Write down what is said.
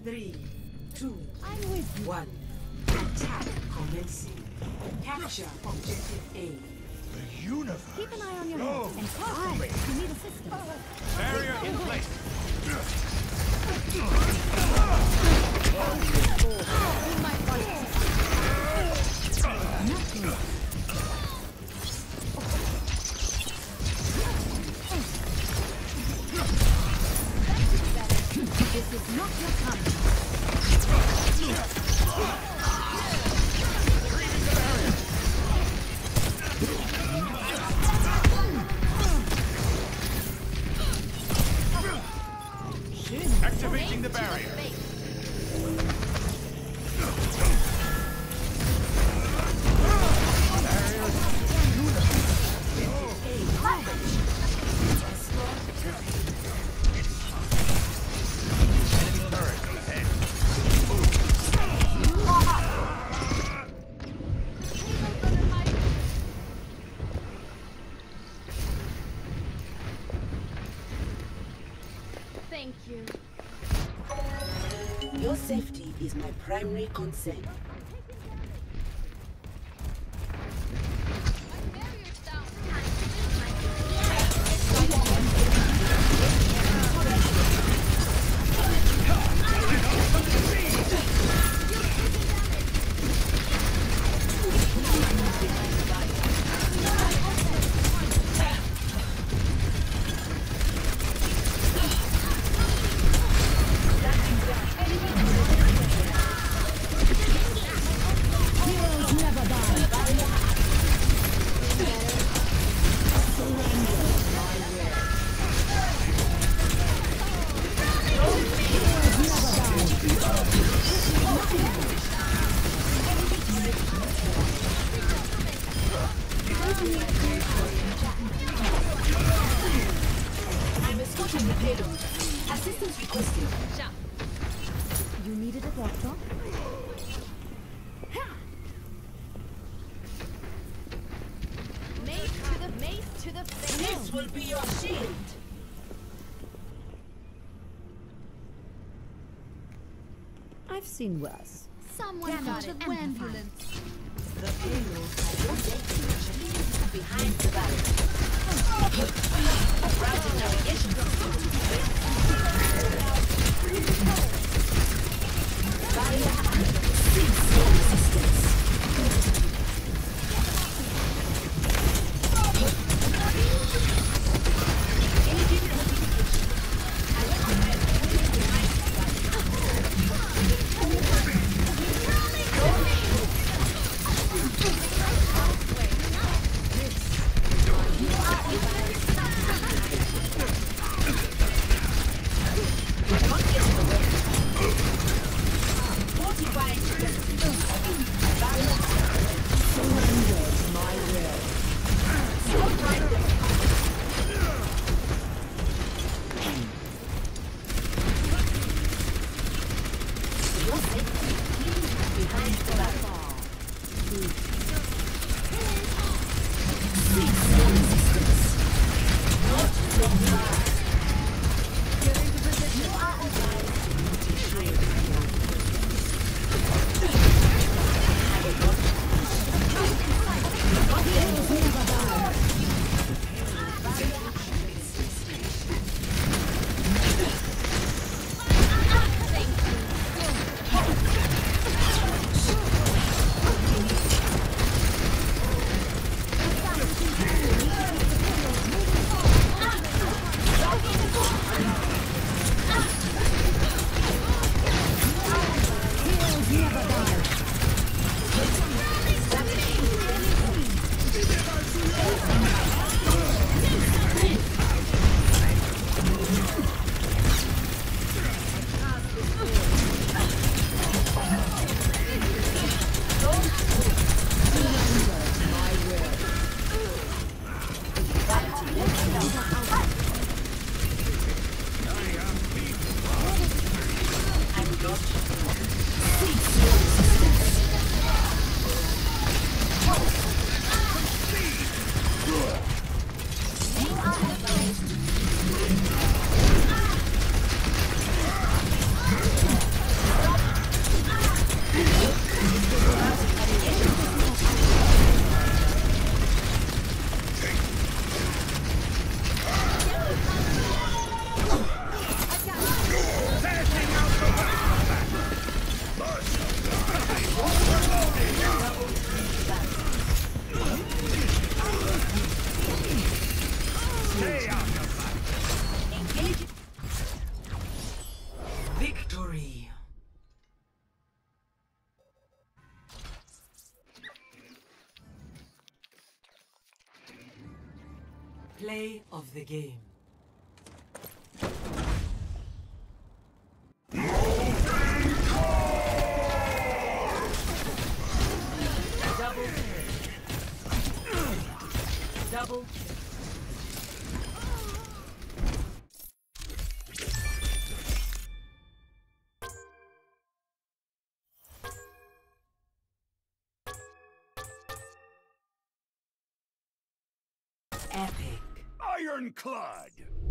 3, 2, I'm with you. 1. Attack commencing. Capture objective A. The universe. Keep an eye on your Go. head and talk if you need assistance. Barrier in place. In my body. This is not your time. Activating the barrier. Thank you. Your safety is my primary concern. I'm escorting the payload. Assistance requested. You needed a doctor? Mace to the face. This will be your shield. I've seen worse. Someone got an ambulance. The payload has your safety behind the barrier. Routing navigation barrier active. Cease your resistance. Victory. Play of the game. Double kill. Double kill. Epic. Ironclad!